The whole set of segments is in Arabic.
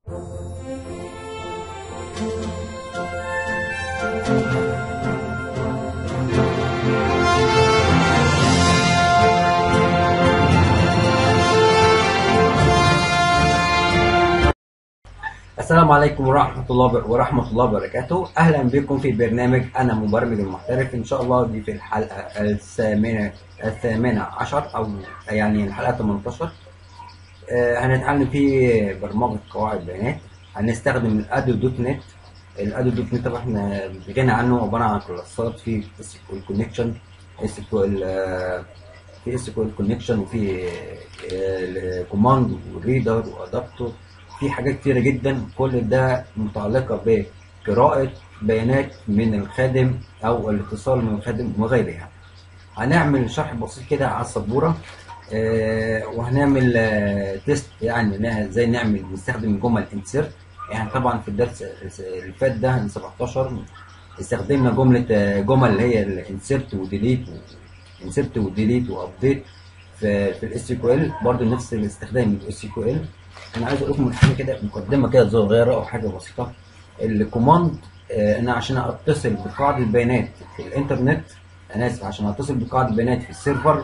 السلام عليكم ورحمة الله وبركاته. أهلا بكم في برنامج أنا مبرمج المحترف. إن شاء الله دي في الحلقة الثامنة عشر، أو يعني الحلقة 18. هنتعلم فيه برمجة قواعد بيانات. هنستخدم الأدو دوت نت. الأدو دوت نت طبعا احنا بنتكلم عنه، عبارة عن كلاسات في SQL كونكشن، في SQL كونكشن، وفي كوماند وريدر وأدابتور، في حاجات كتيرة جدا. كل ده متعلقة بقراءة بيانات من الخادم أو الاتصال من الخادم وغيرها. هنعمل شرح بسيط كده على السبورة، وهنعمل تيست، يعني ازاي نستخدم جمل انسيرت. يعني طبعا في الدرس اللي فات ده 17 استخدمنا جمل اللي هي الانسيرت وديليت وابديت في الاس كيو ال، برضه نفس الاستخدام الاس كيو ال. انا عايز اقول لكم حاجه كده، مقدمه كده صغيره او حاجه بسيطه. الكوماند، انا عشان اتصل بقاعده البيانات في الانترنت، انا اسف، عشان اتصل بقاعده البيانات في السيرفر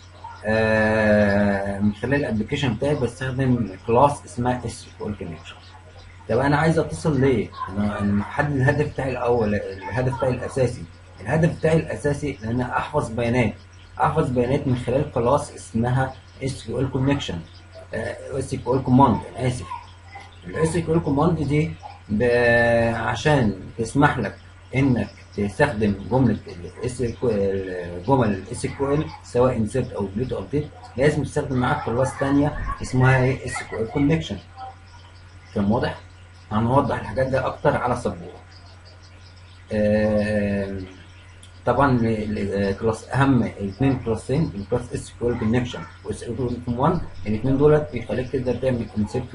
من خلال الابلكيشن بتاعي بستخدم كلاس اسمها اس كيو ال كونكشن. طب انا عايز اتصل ليه؟ انا محدد الهدف بتاعي الاول، الهدف بتاعي الاساسي. الهدف بتاعي الاساسي ان انا احفظ بيانات من خلال كلاس اسمها اس كيو ال كونكشن، اس كيو ال كوماند، انا اسف. الاس كيو ال كوماند دي عشان تسمح لك انك تستخدم جمله جمل الاس كيو ال، سواء انسيرت او ديليت او ابديت، لازم تستخدم معاك كلاس ثانيه اسمها ايه؟ اس كيو ال كونكشن. كان واضح؟ هنوضح الحاجات دي اكتر على السبوره. طبعا كلاس، اهم اثنين كلاسين، الكلاس اس كيو ال كونكشن واس كيو ال 1، الاثنين دولت بيخليك تقدر تعمل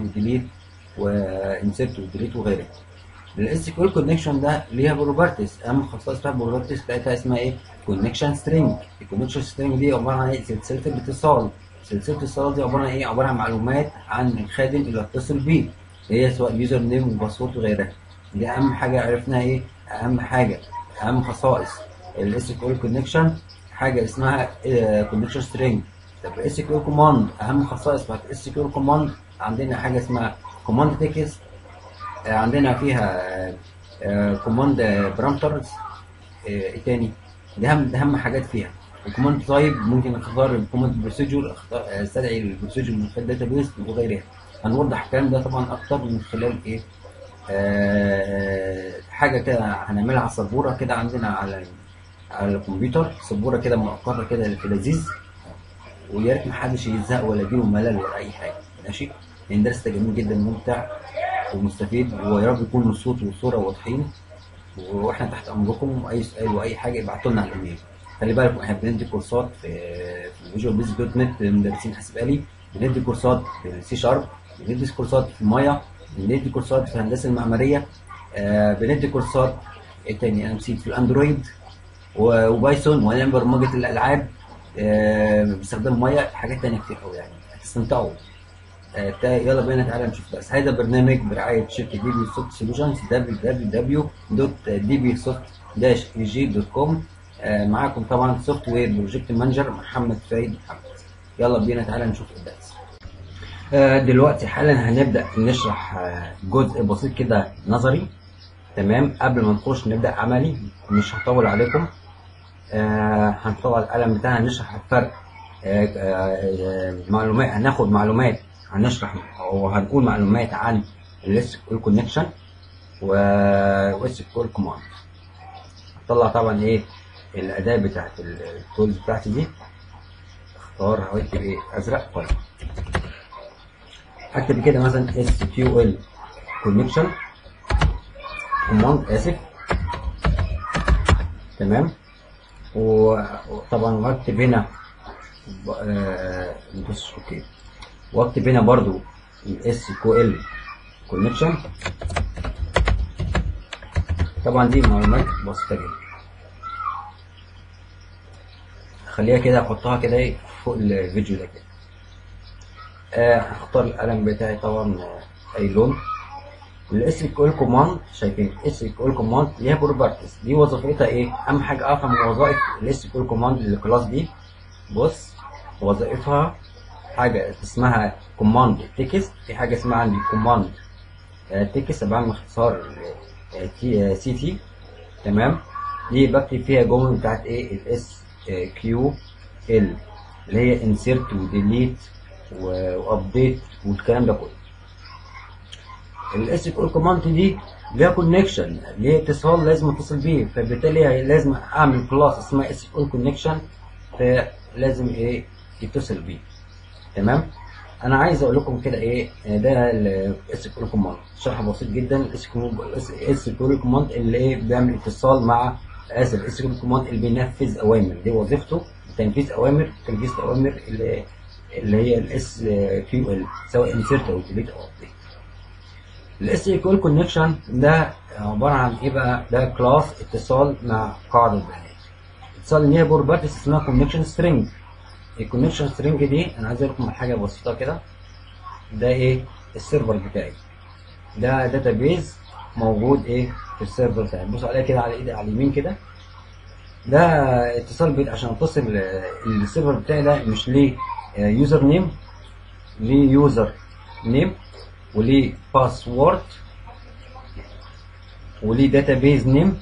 انسيرت وديليت وغيرها. الاس كيو ال كونكشن ده ليها بروبرتيز، اهم خصائص بتاعت البروبرتيز بتاعتها اسمها ايه؟ كونكشن سترينج. الكونكشن سترينج دي عباره عن ايه؟ سلسله الاتصال. سلسله الاتصال دي عباره عن ايه؟ عباره عن معلومات عن الخادم اللي هتصل بيه، هي سواء يوزر نيم وباسورد وغيرها. دي اهم حاجه عرفناها، ايه اهم خصائص الاس كيو ال كونكشن. حاجه اسمها كونكشن سترينج. طب الاس كيو ال كوماند، اهم خصائص بتاعت الاس كيو ال كوماند، عندنا حاجه اسمها كوماند تكست، عندنا فيها كوماند بارامترز، ايه تاني؟ ده اهم حاجات فيها. الكوماند تايب، ممكن اختار الكوماند بروسيجر، استدعي البروسيجر من خلال داتابيس وغيرها. هنوضح الكلام ده طبعا اكتر من خلال ايه؟ حاجه كده هنعملها على السبوره كده عندنا على الكمبيوتر، سبوره كده مؤقته كده في لذيذ، ويا ريت محدش يزهق ولا يجيله ملل ولا اي حاجه، ماشي؟ لان درس جميل جدا، ممتع ومستفيد، ويا رب يكون الصوت والصوره واضحين. واحنا تحت امركم، اي سؤال واي حاجه ابعتوا لنا على الايميل. خلي بالكم احنا بندي كورسات في فيجوال بيزك دوت نت للمدرسين حاسب آلي، بندي كورسات في السي شارب، بندي كورسات في مايا، بندي كورسات في الهندسه المعماريه، بندي كورسات ايه تاني انا نسيت، في الاندرويد وبايثون، ونعمل برمجه الالعاب باستخدام مايا، حاجات تانيه كتير قوي يعني هتستمتعوا. يلا بينا تعالى نشوف. بس هذا برنامج برعاية شركة دي بي سوفت سولوشنز، www.dbsoft-eg.com. معاكم طبعا سوفت وير بروجكت مانجر محمد فايد محمد. يلا بينا تعالى نشوف الدرس. دلوقتي حالا هنبدأ نشرح جزء بسيط كده نظري، تمام؟ قبل ما نخش نبدأ عملي، مش هطول عليكم. هنطلع القلم بتاعنا نشرح الفرق. معلومات، هناخد معلومات، هنشرح وهنقول معلومات عن الاس كيو ال كونكشن واس كيو ال كوماند. هطلع طبعا ايه الاداه بتاعت التولز بتاعتي دي، اختار هكتب ايه؟ ازرق. طيب هكتب كده مثلا اس كيو ال كونكشن كوماند، اسف، تمام. وطبعا واكتب هنا بص اوكي، واكتب هنا برضو الاس كيو ال كونكشن. طبعا دي معلومات بسيطه جدا، خليها كده، احطها كده ايه فوق الفيديو ده كده. هختار القلم بتاعي طبعا اي لون، الاس كيو ال كوماند، شايفين اس كيو ال كوماند ليها بروبرتيز، دي وظيفتها ايه؟ اهم حاجه افهم وظائف الاس كيو ال كوماند للكلاس دي. بص، وظائفها حاجه اسمها كوماند تكست، في حاجه اسمها عندي كوماند تكست، بعمل اختصار سي تي، تمام. دي بكتب فيها جمل بتاعت ايه؟ الاس كيو ال، اللي هي انسيرت وديليت وابديت والكلام ده كله. الاس كيو ال كوماند دي ليها كونكشن، ليها اتصال لازم اتصل بيه، فبالتالي لازم اعمل كلاس اسمها اس كيو ال كونكشن، فلازم ايه؟ يتصل بيه، تمام. انا عايز اقول لكم كده ايه ده الاس كيو ال كوماند، شرح بسيط جدا. الاس كيو ال كوماند اللي ايه؟ بيعمل اتصال مع، اسف، الاس كيو ال كوماند اللي بينفذ اوامر، دي وظيفته تنفيذ اوامر، اللي هي الاس كيو ال، سواء انسيرت او ديليت او ابديت. الاس كيو ال كونكشن ده عباره عن ايه بقى؟ ده كلاس اتصال مع قاعده بيانات، اتصال ليها بروبرتيز اسمها كونكشن سترينج. الكونكشن سترينج دي انا عايز اقول لكم حاجه بسيطه كده. ده ايه؟ السيرفر بتاعي، ده داتابيز موجود ايه؟ في السيرفر بتاعي. بص عليها كده على ايدي على اليمين كده، ده اتصال بيت عشان اتصل السيرفر بتاعي ده، مش ليه يوزر نيم، ليه يوزر نيم وليه باسورد وليه داتابيز نيم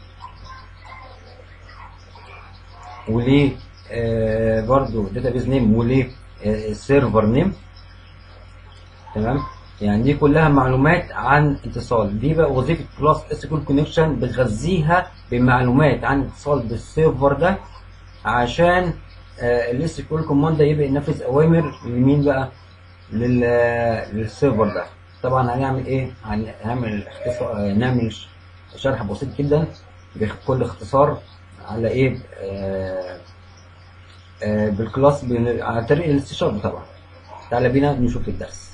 وليه برضو داتابيز نيم وليه سيرفر نيم، تمام. يعني دي كلها معلومات عن اتصال. دي بقى وظيفه كلاس اس كيو ال كونكشن، بتغذيها بمعلومات عن اتصال بالسيرفر ده، عشان الاس كيو ال كوماند ده يبقى ينفذ اوامر لمين بقى؟ للسيرفر ده. طبعا هنعمل ايه؟ هنعمل اختصار، نعمل شرح بسيط جدا بكل اختصار على ايه؟ بالكلاس على طريق السي شارب طبعا. تعالى بينا نشوف الدرس.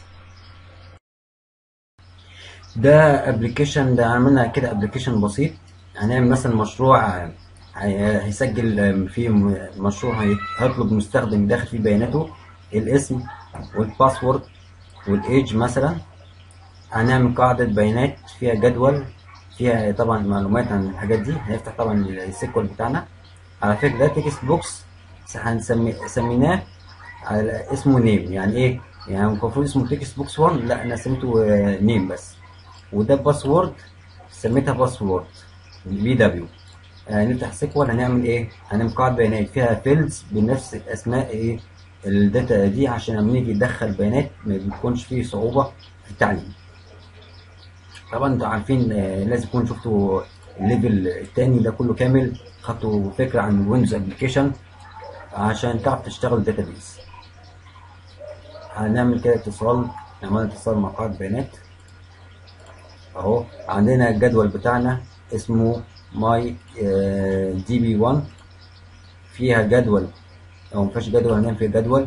ده ابلكيشن، ده عملنا كده ابلكيشن بسيط. هنعمل مثلا مشروع هيسجل فيه، مشروع هيطلب مستخدم داخل فيه بياناته الاسم والباسورد والايدج مثلا. هنعمل قاعدة بيانات فيها جدول، فيها طبعا معلومات عن الحاجات دي. هنفتح طبعا السيكوال بتاعنا. على فكرة ده تكست بوكس، سميناه على اسمه نيم. يعني ايه؟ يعني المفروض اسمه تكست بوكس 1، لا انا سميته نيم بس. وده باسورد، سميتها باسورد بي دبليو. نفتح سيكوال، هنعمل ايه؟ هنعمل قاعدة بيانات فيها فيلدز بنفس اسماء ايه؟ الداتا دي، عشان لما نيجي ندخل بيانات ما بيكونش فيه صعوبة في التعليم. طبعا انتوا عارفين لازم تكونوا شفتوا الليفل التاني ده كله كامل، خدتوا فكرة عن ويندوز ابلكيشن عشان تعرف تشتغل داتابيز. هنعمل كده اتصال، نعمل اتصال مع قاعدة بيانات اهو. عندنا الجدول بتاعنا اسمه ماي دي بي 1، فيها جدول او مفيهاش جدول، هنعمل فيها جدول.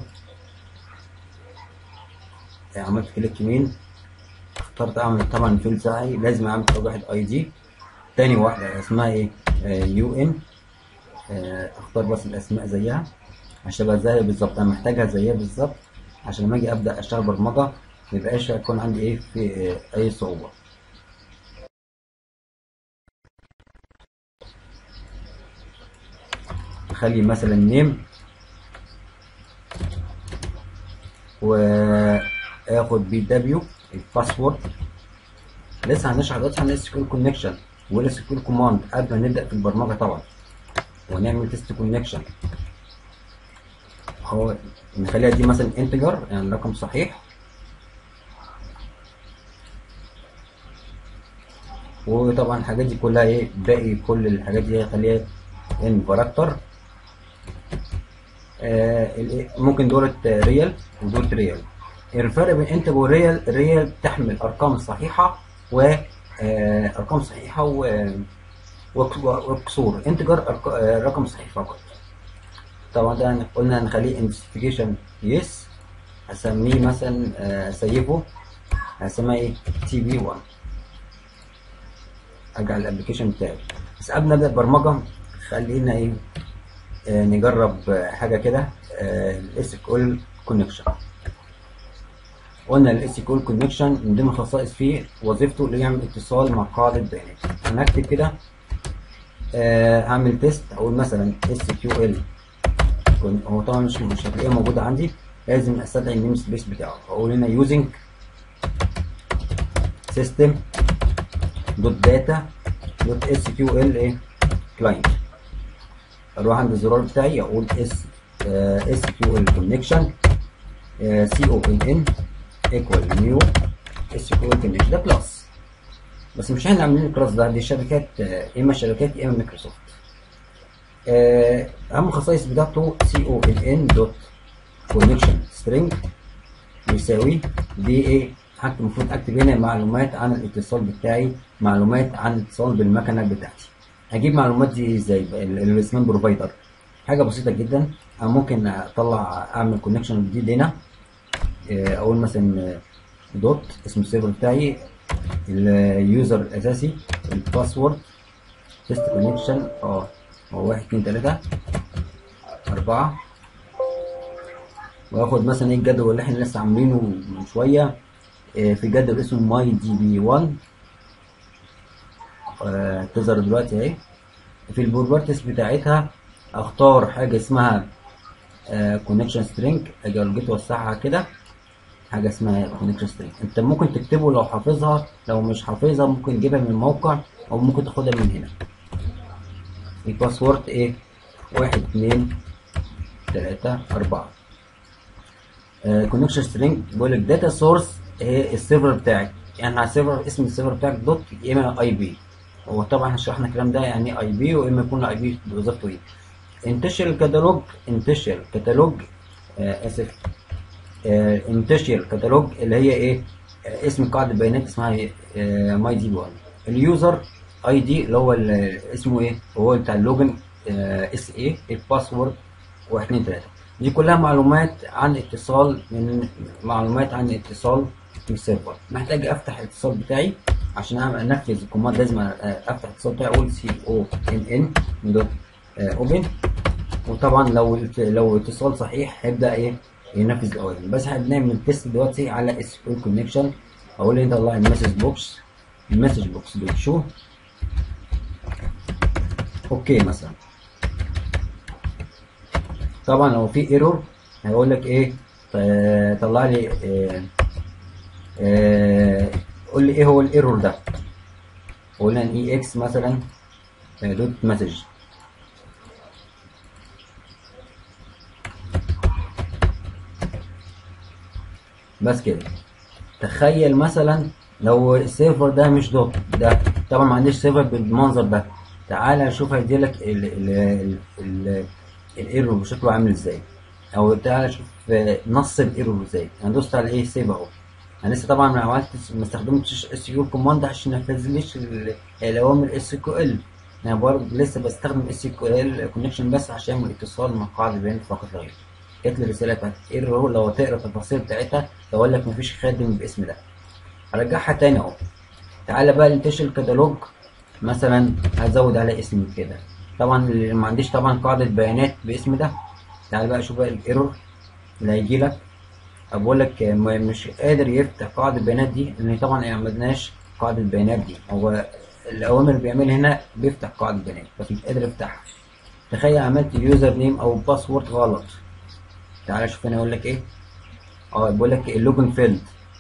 عملت كليك يمين، اخترت اعمل طبعا الفيلد بتاعي، لازم اعمل اول واحد اي دي، تاني واحدة اسمها ايه؟ يو ان. اختار بس الاسماء زيها عشان ابقى زيها بالظبط، انا محتاجها زيها بالظبط عشان لما اجي ابدا اشتغل برمجه ميبقاش يكون عندي ايه في اي صعوبه. اخلي مثلا نيم، واخد بي دبليو الباسورد. لسه هنشرح دلوقتي عن الاس كيو ال كونكشن والاس كيو ال كوماند قبل ما نبدا في البرمجه طبعا، ونعمل تيست كونكشن. هو نخليها دي مثلا انتجر، يعني رقم صحيح. وطبعا الحاجات دي كلها ايه؟ باقي كل الحاجات دي هخليها ان كاركتر. ممكن دولة ريال ودولة ريال. الفرق بين انتج وريال، الريال تحمل ارقام صحيحة و ارقام صحيحة وكسور. انتجر رقم صحيح فقط. طبعا ده قلنا هنخليه انفستيجيشن يس. هسميه مثلا سيفه، هسميه ايه؟ تي بي 1. ارجع الابلكيشن بتاعي. بس قبل ما ابدا برمجة خلينا ايه؟ نجرب حاجة كده، الاس كيو ال كونكشن. قلنا الاس كيو ال كونكشن من ضمن الخصائص فيه وظيفته اللي يعمل اتصال مع قاعده بيانات. انا هكتب كده هعمل تيست، اقول مثلا اس كيو ال، هو طبعا مش هتلاقيها موجوده عندي، لازم استدعي النيم سبيس بتاعه. اقول هنا يوزنج سيستم دوت داتا دوت اس كيو ال ايه كلاينت. اروح عند الزرار بتاعي اقول اس كيو ال كونكشن سي او ان ان ايكوال نيو اس كيو ال كونكشن. ده كلاس، بس مش احنا عاملين الكلاس ده، دي شركات اما شركات اما مايكروسوفت. اهم الخصائص بتاعته سي او ان ان دوت كونكشن سترينج يساوي دي ايه. حتى المفروض اكتب هنا معلومات عن الاتصال بتاعي، معلومات عن الاتصال بالمكنه بتاعتي. هجيب معلومات دي ازاي؟ الاسمين بروفايدر حاجه بسيطه جدا. انا ممكن اعمل كونكشن جديد هنا، اقول مثلا دوت اسم السيرفر بتاعي، اليوزر الاساسي، الباسورد، تيست كونكشن هو 1 2 3 4، واخد مثلا ايه الجدول اللي احنا لسه عاملينه من شويه، في جدول اسمه ماي دي بي 1 تظهر دلوقتي اهي. في البروبرتيز بتاعتها اختار حاجه اسمها كونكشن سترينج، اجي جيت اوسعها كده، حاجه اسمها كونكشن سترينج. انت ممكن تكتبه لو حافظها، لو مش حافظها ممكن تجيبها من الموقع او ممكن تاخدها من هنا. الباسورد ايه 1 2 3 4. كونكشن سترينج بيقول لك داتا سورس هي السيرفر بتاعك، يعني على السيرفر اسم السيرفر بتاعك دوت يا اما اي بي. هو طبعا احنا شرحنا الكلام ده يعني ايه اي بي، واما يكون اي بي بوظيفته ايه. انتشر الكتالوج، انتشر كتالوج اسف انتشر كتالوج اللي هي ايه اسم قاعده بيانات اسمها ماي دي 1. اليوزر اي دي اللي هو اسمه ايه، هو بتاع اللوجن اس ايه. الباسورد 1 2 3. دي كلها معلومات عن اتصال، من معلومات عن اتصال في السيرفر. محتاج افتح الاتصال بتاعي عشان انفذ الكوماند، لازم افتح الاتصال بتاعي، اقول سي او ان ان دوت اوبن. وطبعا لو اتصال صحيح هيبدا ايه ينفذ الاوامر. بس احنا بنعمل تيست دلوقتي على اس كيو ال كونكشن. اقول انت طلع المسج بوكس، المسج بوكس دوت شو اوكي مثلا. طبعا لو في ايرور هيقول لك ايه، طلع لي قول لي ايه هو الايرور ده. قلنا ان اي اكس مثلا دوت مسج. بس كده. تخيل مثلا لو السيرفر ده مش دوت، ده طبعا ما عنديش سيرفر بالمنظر ده. تعالى نشوف هيديلك الايرور بشكله عامل ازاي، او تعالى شوف نص الايرور ازاي. انا دوست على ايه سيف اهو. انا لسه طبعا ما استخدمتش اس كيو كوماند عشان ينفذليش الاوامر اس كيو ال. انا برضه لسه بستخدم اس كيو ال كونكشن بس عشان اعمل اتصال مع قاعده بيانات فقط لا غير. جات لي الرساله بتاعت ايرور، لو تقرا التفاصيل بتاعتها تقول لك مفيش خادم باسم ده. هرجعها تاني اهو. تعالى بقى ننتشر الكتالوج مثلا، هزود على اسم كده. طبعا اللي ما عنديش طبعا قاعده بيانات باسم ده. تعالى بقى شوف بقى الايرور اللي هيجي لك. بقول لك مش قادر يفتح قاعده البيانات دي، لان طبعا ما عملناش قاعده البيانات دي. هو الاوامر اللي بيعملها هنا بيفتح قاعده بيانات بس مش قادر يفتحها. تخيل عملت يوزر نيم او باسورد غلط. تعالى شوف هنا يقول لك ايه. بيقول لك اللوجن فيلد.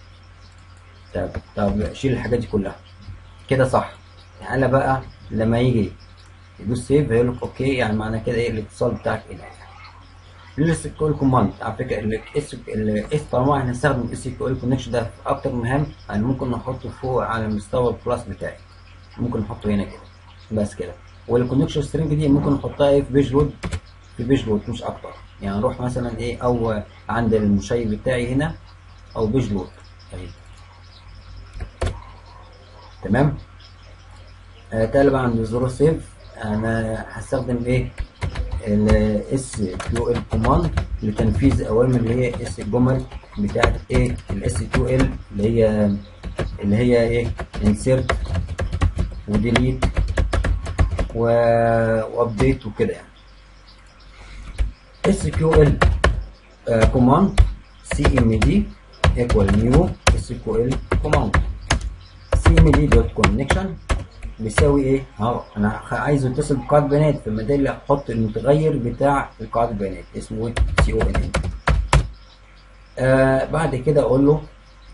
طب شيل الحاجات دي كلها كده صح. تعالى بقى لما يجي يدوس سيف هيقول لك اوكي، يعني معنى كده ايه الاتصال بتاعك ايه. الاس كيو ال كوماند على فكره الاس طالما احنا هنستخدم الاس كيو ال كونكشن ده في اكتر من مهام، يعني ممكن نحطه فوق على مستوى الكلاس بتاعي. ممكن نحطه هنا كده بس كده. والكونكشن سترينج دي ممكن نحطها ايه في بيج لود، في بيج لود مش اكتر. يعني نروح مثلا ايه او عند المشير بتاعي هنا او بيج لود اهي. تمام. تعالى بقى عند زرار سيف. انا هستخدم ايه الاس كيو ال كوماند لتنفيذ اوامر اللي هي اس الجمل بتاعت ايه الاس كيو ال اللي هي ايه انسيرت وديليت وابديت وكده يعني. اس كيو ال كوماند سي ام دي equal new SQL command cmd.connection بيساوي ايه؟ اهو انا عايزه يتصل بقاعدة بيانات، في المدال احط المتغير بتاع قاعدة البيانات اسمه CONN. بعد كده اقول له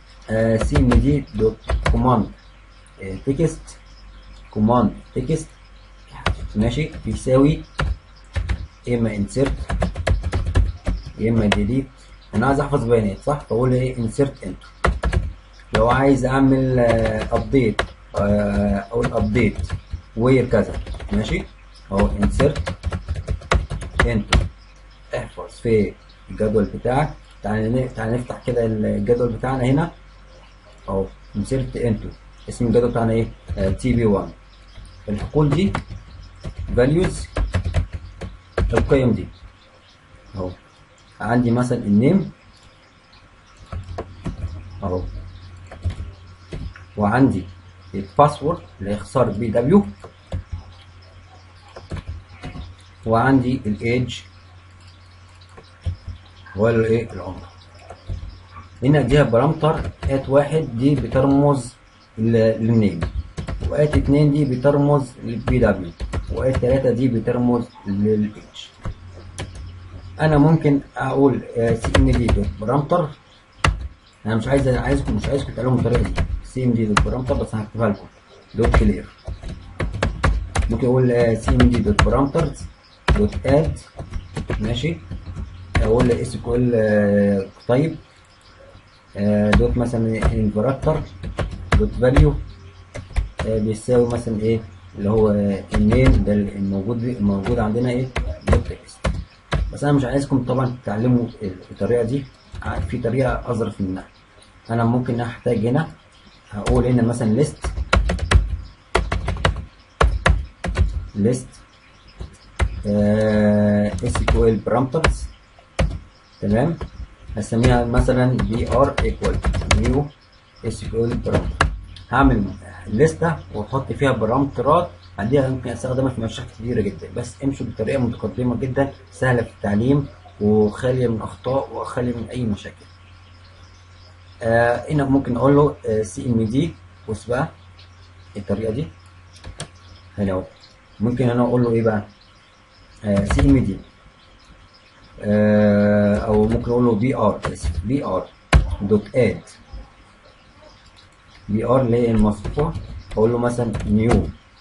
cmd.command text command text ماشي بيساوي يا اما insert يا اما delete. انا عايز احفظ بيانات صح، فاقول ايه insert into. لو عايز اعمل ابديت اقول ابديت وير كذا ماشي اهو insert into. احفظ في الجدول بتاعك. تعالى نفتح كده الجدول بتاعنا هنا اهو insert into. اسم الجدول بتاعنا ايه؟ TB1. الحقول دي values القيم دي اهو. عندي مثلا النيم اهو، وعندي الباسورد اللي اختصار BW، وعندي الايدج ولا ايه العمر. هنا اديها بارامتر @1 دي بترمز للنيم، و2 دي بترمز للBW، و3 دي بترمز للايدج. انا ممكن اقول cmd.parameter. انا مش عايزكم تعملوا بالطريقه دي cmd.parameter، بس انا هكتبها لكم دوت كلير. ممكن اقول cmd.parameters.add ماشي، اقول SQL طيب دوت مثلا inverter دوت فاليو بيساوي مثلا ايه اللي هو النيم ده الموجود عندنا ايه دوت تكست. بس انا مش عايزكم طبعا تتعلموا الطريقه دي، في طريقه اظرف منها. انا ممكن احتاج هنا هقول هنا مثلا list SQL parameters تمام، هسميها مثلا br equal new SQL parameter. هعمل لستة واحط فيها بارامترات عندها ممكن استخدمها في مشاريع كبيرة جدا، بس امشوا بطريقة متقدمة جدا سهلة في التعليم وخالية من اخطاء وخالية من اي مشاكل. هنا ممكن اقول له cmd. بص بقى الطريقة دي هنا اهو، ممكن انا اقول له ايه بقى cmd او ممكن اقول له br دوت اد br اللي هي المصفوفة. اقول له مثلا new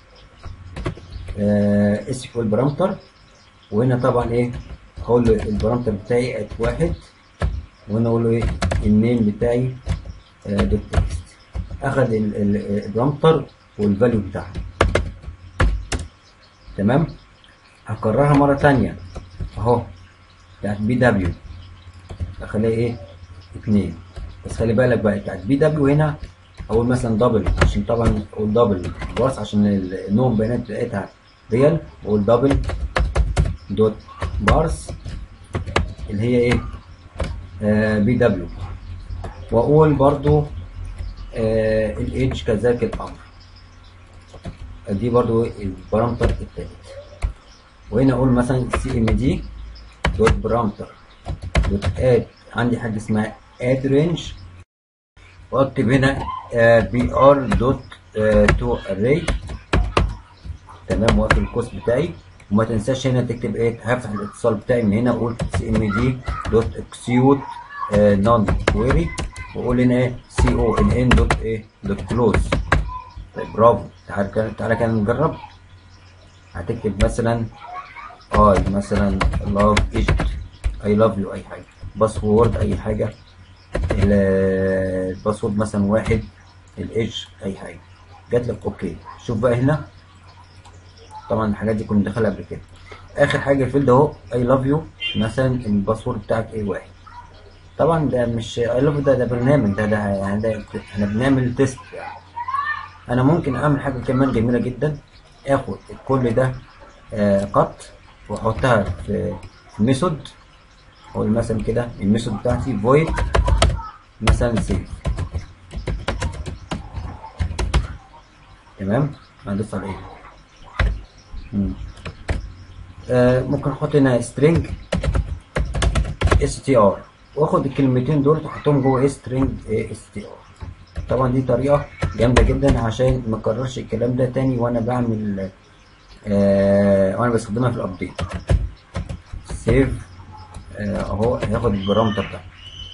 SQL بارامتر، وهنا طبعا ايه هقول له البارامتر بتاعي @1، وهنا اقول له ايه النيم بتاعي دوت تكست. اخد البارامتر والفاليو بتاعها تمام. هكررها مرة تانية اهو بتاعت BW اخليها ايه 2. بس خلي بالك بقى بتاعت BW هنا اقول مثلا دبل، عشان طبعا اقول دبل بارس عشان النوم بيانات بتاعتها ريال، واقول دبل دوت بارس اللي هي ايه BW، واقول برضو الايدج كذلك الامر. دي برضو البارامتر التالت. وهنا اقول مثلا cmd دوت بارامتر دوت اد، عندي حاجه اسمها اد رينج، واكتب هنا br دوت تو array تمام، واقفل القوس بتاعي. وما تنساش هنا تكتب ايه، هفتح الاتصال بتاعي من هنا اقول cmd دوت execute non query، واقول هنا ايه conn دوت ايه دوت كلوز. طيب برافو. تعالى كده نجرب. هتكتب مثلا مثلا love Egypt I love you اي حاجه، باسورد اي حاجه، الباسورد مثلا 1، الايدج اي حاجه، جات لك اوكي. شوف بقى هنا طبعا الحاجات دي كنا بندخلها قبل كده. اخر حاجه الفيلد اهو I love you مثلا الباسورد بتاعك A1. طبعا ده مش I love you، ده برنامج، ده يعني ده احنا بنعمل تيست يعني. انا ممكن اعمل حاجه كمان جميله جدا، اخد كل ده قط واحطها في ميثود. اقول مثلا كده الميثود بتاعتي void مثلا سيف تمام. هندوس على ايه ممكن احط هنا string str واخد الكلمتين دول تحطهم جوه ايه سترينج ايه اس تي ار. طبعا دي طريقه جامده جدا عشان ما اكررش الكلام ده تاني وانا بعمل وانا بستخدمها في الابديت. سيف اهو هياخد البارامتر ده.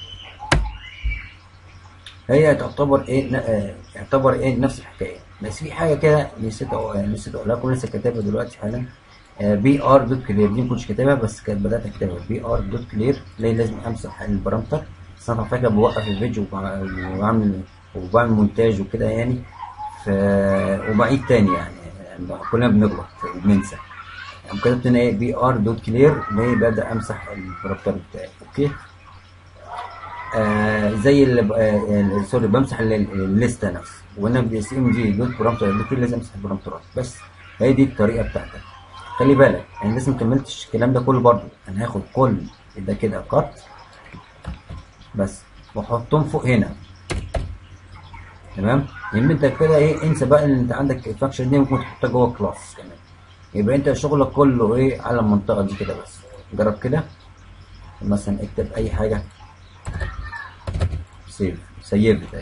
هي تعتبر ايه يعتبر ايه نفس الحكايه، بس في حاجه كده نسيت اقولها لكم، لسه كاتبها دلوقتي حالا. بي ار دوت كلير دي ما كنتش كاتبها بس كانت بدات اكتبها. بي ار دوت كلير لازم امسح البارامتر، بس انا على فكره بوقف الفيديو وبعمل مونتاج وكده يعني، وبعيد تاني يعني كلنا بنغلط وبننسى. كتبت هنا ايه بي ار دوت كلير ببدا امسح البارامتر بتاعي. اوكي زي سوري بمسح الليسته نفسها، وانا سي ام دي دوت بارامتر كتير لازم امسح البارامترات بس. هي دي الطريقه بتاعتك. خلي بالك انا لسه مكملتش الكلام ده كله برضو، انا هاخد كل ده كده كات بس واحطهم فوق هنا. تمام، يبقى انت كده ايه انسى بقى ان انت عندك الفانكشن دي ممكن تحطها جوه كلاس كمان. يبقى انت شغلك كله ايه على المنطقه دي كده بس. جرب كده مثلا اكتب اي حاجه سيف ده.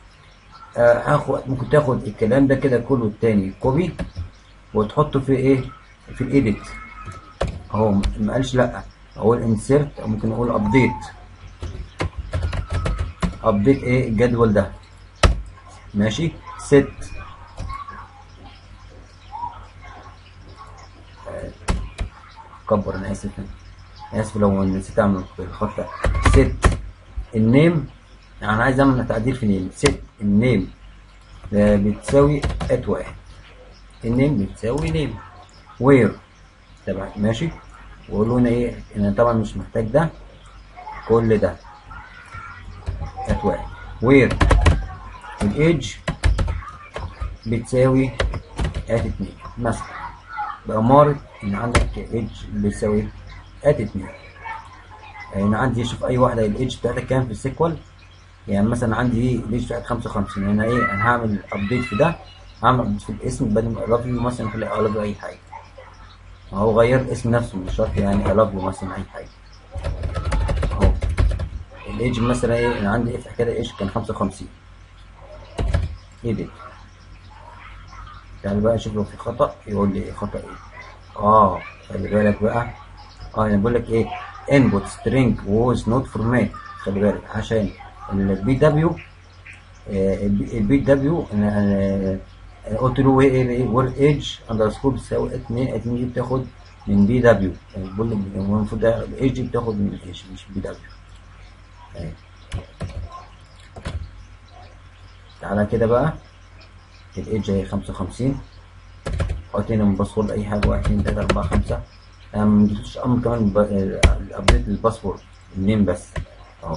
ممكن تاخد الكلام ده كده كله التاني كوبي وتحطه في ايه في الايديت اهو. ما قالش لا، اقول انسيرت او ممكن اقول ابديت ايه الجدول ده ماشي. ست كبر، انا اسف لو نسيت اعمل الخط ده. ست النيم، يعني انا عايز اعمل تعديل في نيم. ست النيم بتساوي واحد، النيم بتساوي نيم. وير تمام ماشي، وقولوا لنا ايه، انا طبعا مش محتاج ده كل ده واحد. وير الايدج بتساوي اتنين مثلا، بأمارة ان عندك ايدج بيساوي اتنين. يعني عندي شوف اي واحده الايدج بتاعتك كام في السيكوال. يعني مثلا عندي الايدج بتاعت 55، انا ايه انا هعمل ابديت في ده، هعمل ابديت في الاسم بدل ما الاف يو مثلا اخلي الاف اي حاجه. هو غير الاسم نفسه مش شرط يعني الاف يو مثلا اي حاجه. اهو الايدج مثلا ايه انا عندي افتح كده ايدج كان 55 ايديت. يعني بقى اشوف لو في خطأ يقول لي خطأ ايه. خلي بالك بقى. انا بقول لك ايه input string was not format. خلي بالك عشان البي دبليو انا قلت له ايه وير ايدج اندرسكور بتساوي 2 دي بتاخد من بي دبليو. بقول لك المفروض ده الايدج بتاخد من الايدج مش بي دبليو. تعالى كده بقى الايدج اهي 55، حط هنا من باسورد اي حاجه 1 2 3 4 5. انا ما اديتوش امر كمان الابديت للباسورد النيم بس اهو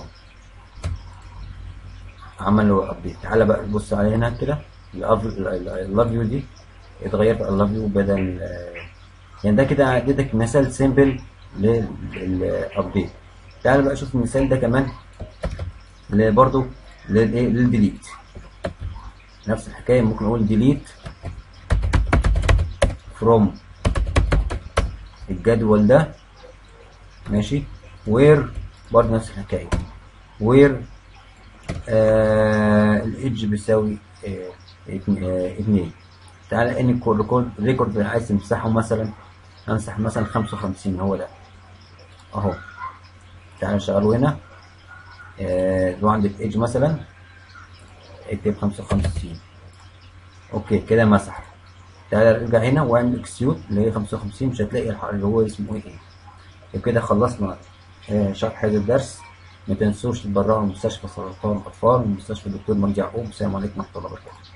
عملوا ابديت. تعالى بقى بص على هنا كده اللاف يو دي اتغيرت اللاف يو بدل يعني ده كده اديتك مثال سيمبل للابديت. تعالى بقى شوف المثال ده كمان برضه للديليت. نفس الحكايه ممكن اقول ديليت فروم الجدول ده ماشي. وير برضه نفس الحكايه، وير الايدج بيساوي 2. تعالى ان ريكورد عايز تمسحه مثلا، امسح مثلا 55 هو ده اهو. تعالى نشغله هنا لو عندك ايدج مثلا اكتب 55. اوكي كده مسح. تعالى ارجع هنا واعمل اكسيوت اللي هي 55، مش هتلاقي اللي هو اسمه ايه. وكده خلصنا شرح هذا الدرس. ما تنسوش تتبرعوا لمستشفى سرطان الاطفال ومستشفى الدكتور مرجع يعقوب. السلام عليكم ورحمه الله وبركاته.